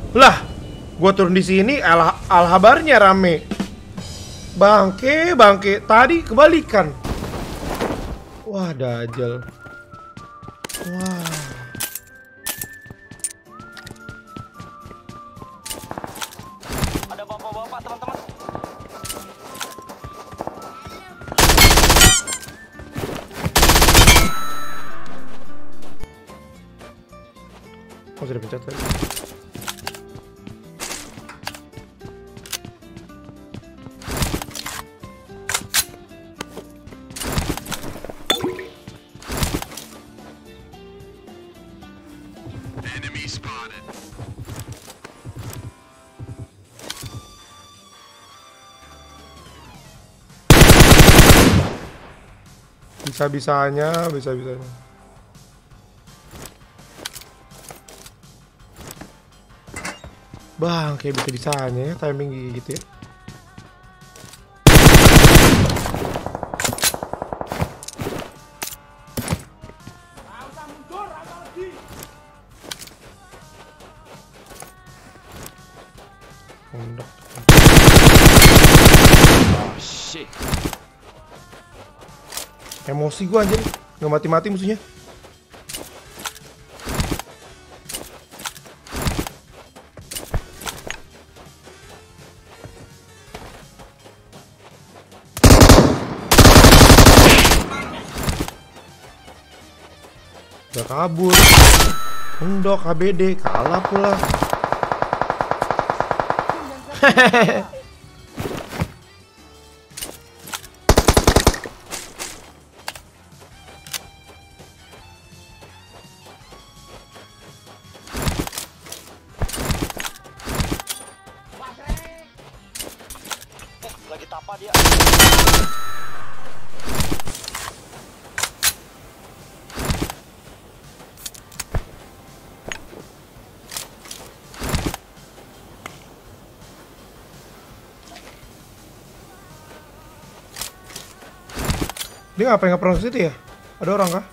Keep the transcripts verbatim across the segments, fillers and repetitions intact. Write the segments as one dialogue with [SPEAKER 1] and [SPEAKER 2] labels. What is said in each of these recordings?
[SPEAKER 1] Lah, gua turun di sini, al alhabarnya rame. Bangke, bangke. Tadi kebalikan. Wah, dajal. Wah.
[SPEAKER 2] Ada bapak-bapak, teman-teman.
[SPEAKER 1] Oh, sudah pencet tadi. Bisa-bisanya, bisa-bisanya. Bang, kayak bisa-bisanya ya timing gitu ya. Pondok.
[SPEAKER 2] Oh shit.
[SPEAKER 1] Emosi gua anjir, nggak mati-mati musuhnya. Udah kabur. Endok H B D kalah pula. Hehehe.
[SPEAKER 2] Lagi tapa dia.
[SPEAKER 1] Dia ngapain nggak pernah ke situ ya? Ada orang kah?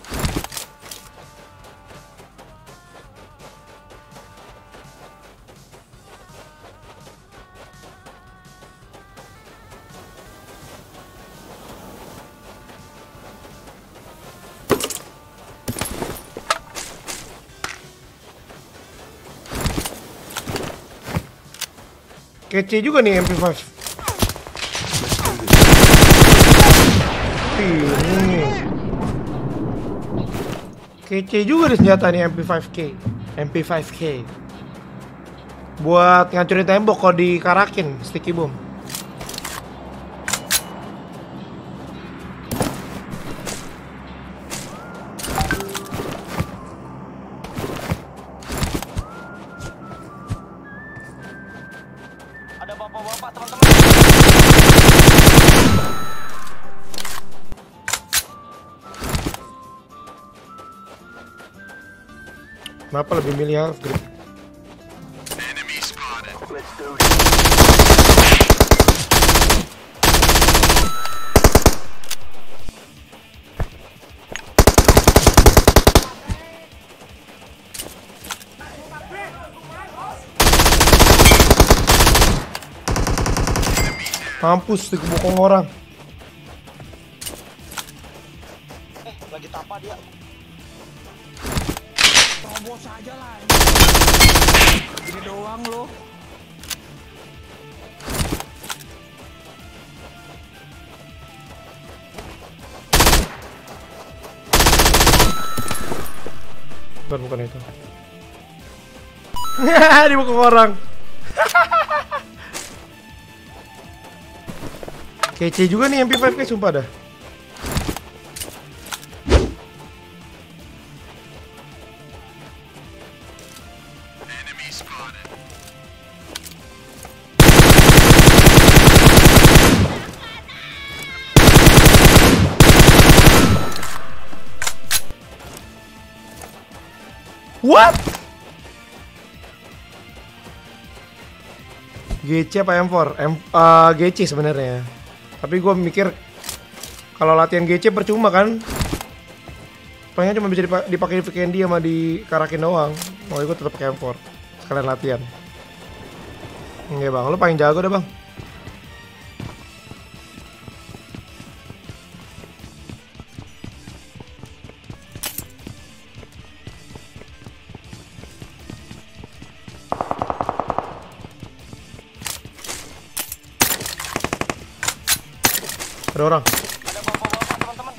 [SPEAKER 1] Kece juga nih M P lima. Ini kece juga nih senjata nih M P lima K. M P lima K buat ngancurin tembok kalau dikarakin sticky bomb.
[SPEAKER 2] Ada bapak-bapak, teman-teman.
[SPEAKER 1] Kenapa lebih milih half grip? Mampus dikebokong orang.
[SPEAKER 2] Eh, lagi tapa dia. Terobos aja lah. Gini doang lo.
[SPEAKER 1] Bukan, bukan itu. Dibokong orang. Kece juga nih M P lima K, sumpah dah. What? G C apa M empat? M, uh, G C sebenarnya. Tapi gue mikir kalau latihan G C percuma kan. Pengen cuma bisa dipakai di Vikendi sama di Karakin doang. Mau gue tetap pakai M empat. sekalian latihan. Iya bang, lu paling jago deh bang. Ada orang.
[SPEAKER 3] Ada bapak-bapak teman-teman.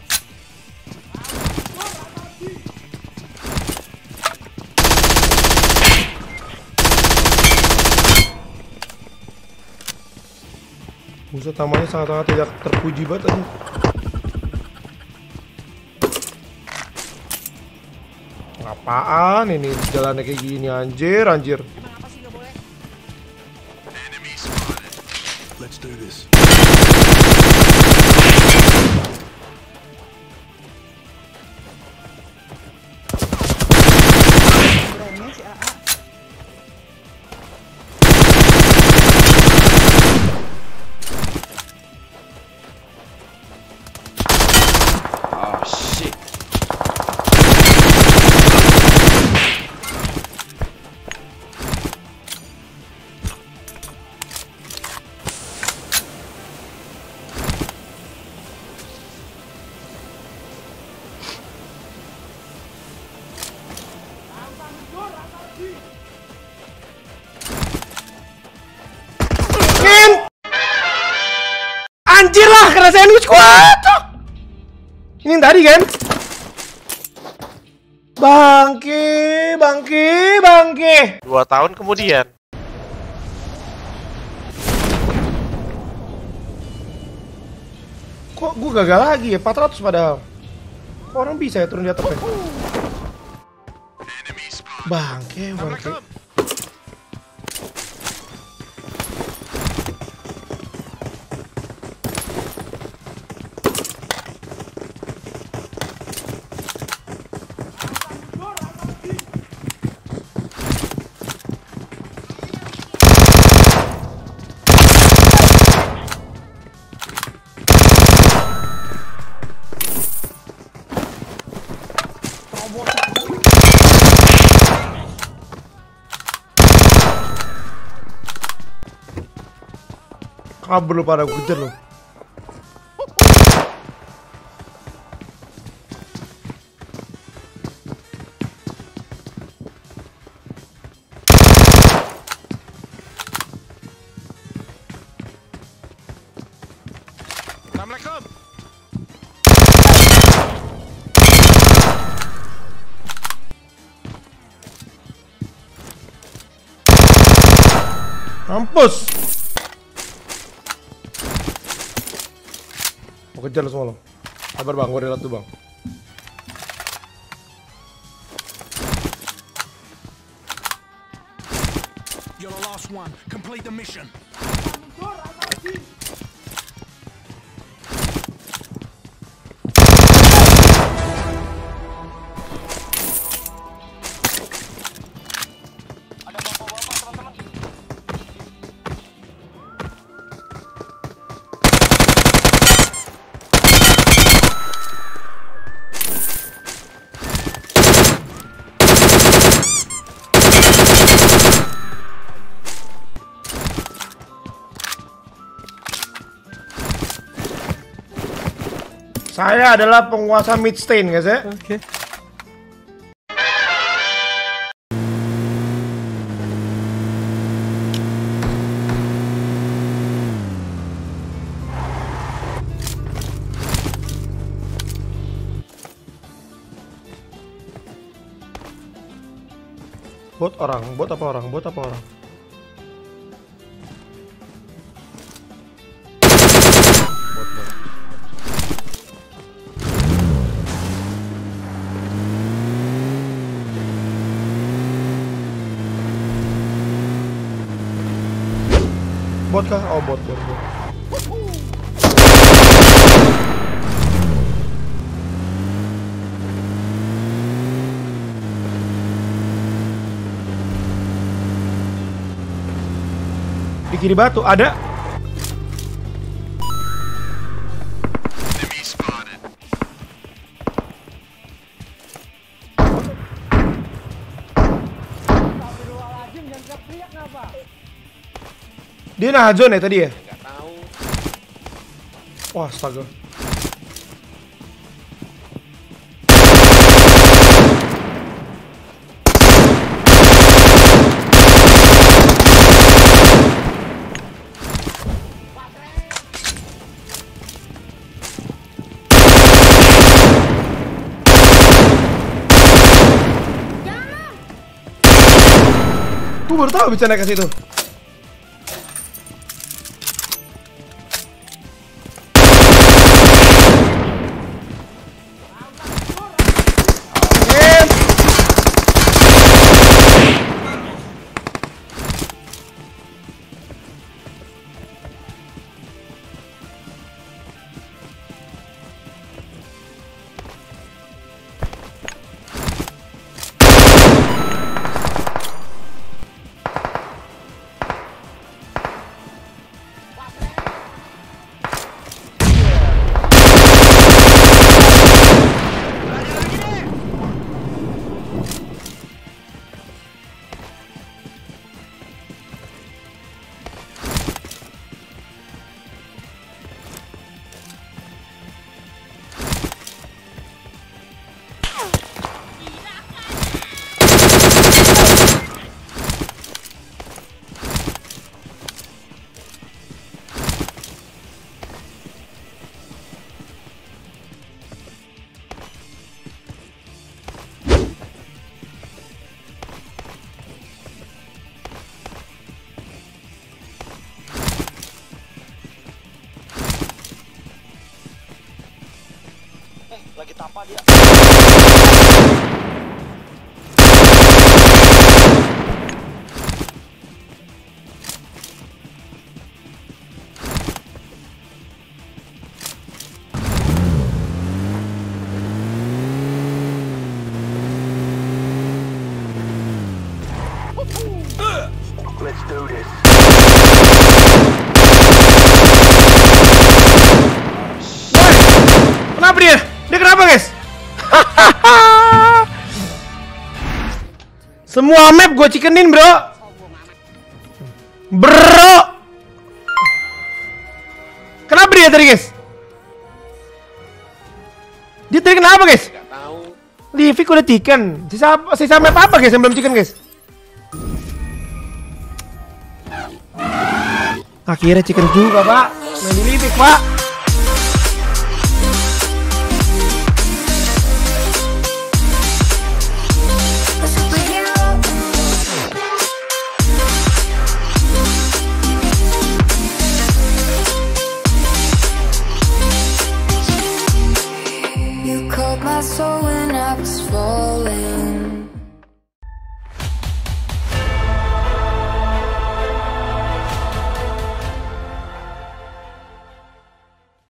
[SPEAKER 1] Buset, namanya sangat-sangat tidak terpuji banget aja. Apaan ini jalannya kayak gini anjir, anjir.
[SPEAKER 3] Emang apa sih nggak boleh?
[SPEAKER 2] Let's do this.
[SPEAKER 3] Brandnya si A A.
[SPEAKER 4] Oh shit.
[SPEAKER 1] Kin! Anjir lah, kena sandwich gua. Cok. Ini yang tadi kan? Bangke, bangke, bangke.
[SPEAKER 5] Dua tahun kemudian.
[SPEAKER 1] Kok gue gagal lagi ya? empat ratus padahal. Kok orang bisa ya turun di atas ya? Bangke, bangke. Kabur lu pada gue kejar lu.
[SPEAKER 2] Assalamualaikum.
[SPEAKER 1] Mampus. Mau kejar lu semua lo. Sabar bang, gue reload tuh bang.
[SPEAKER 2] You're the last one. Complete the mission.
[SPEAKER 3] Ada bapak-bapak teman-teman.
[SPEAKER 1] Saya adalah penguasa Midstein guys ya.
[SPEAKER 6] Oke.
[SPEAKER 1] Bot orang, bot apa orang, bot apa orang. Bot, bot. Bot kah? Oh bot, bot, bot. Di kiri batu ada. Dia nahan zone ya tadi ya?
[SPEAKER 4] Nggak tahu.
[SPEAKER 1] Wah, astaga. Gue baru tahu bisa naik ke situ.
[SPEAKER 3] Eh, lagi tapa dia.
[SPEAKER 2] Let's do this.
[SPEAKER 1] Kenapa dia? Dia kenapa guys? Semua map gue chickenin bro. Bro. Kenapa dia tadi guys? Dia tadi kenapa guys?
[SPEAKER 4] Nggak tahu.
[SPEAKER 1] Livik udah chicken. Sisa, sisa map apa guys yang belum chicken guys? Akhirnya chicken juga pak. Main di Livik pak.
[SPEAKER 5] You called my soul when I was falling.